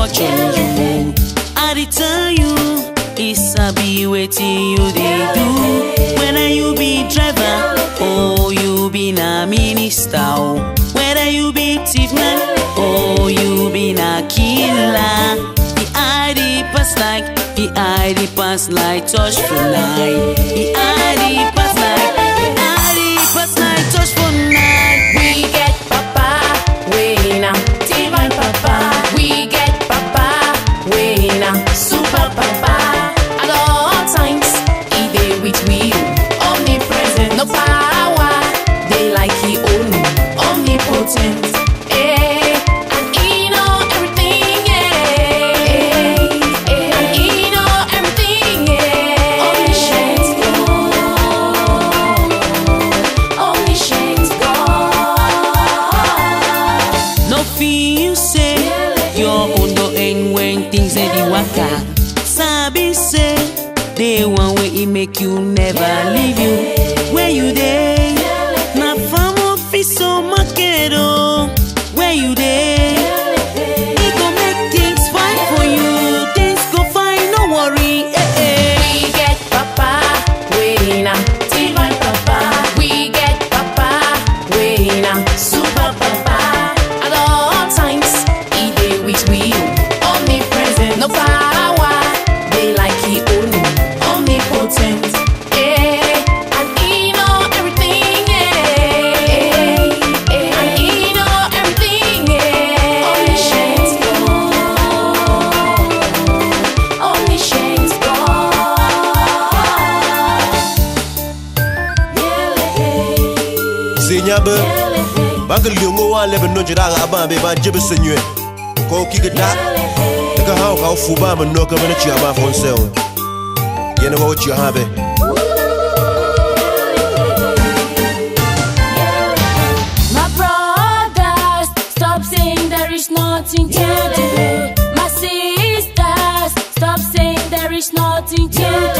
touch on you. I dey tell you, it's a be waiting you dey do. Whether you be driver or you be na minister, whether you be thief man or you be na killer, the ID pass like, the ID pass like touch for night. The ID pass like, the ID pass like touch for night. We get Papa, we now divine Papa. We get Papa, we now super Papa. At all times, he dey with we, omnipresent, no power. They like he own, omnipotent. Sabi say, they one way it make you never leave you. Where you dey? Na farm office or market oh. Where you dey? He go make things fine for you. Things go fine, no worry. We get Papa, we now divine Papa. We get Papa, we now super Papa. At all times, he dey with we, omnipresent, no power. Nyabe bagal yongo wa lebe no jira ga ba be ba jibe senye ko kigata daga hawo ka fu ba man no ka bana ci aba fon se on yene wo ci ha be. My brothers, stop saying there is nothing to do. My sisters, stop saying there is nothing to do.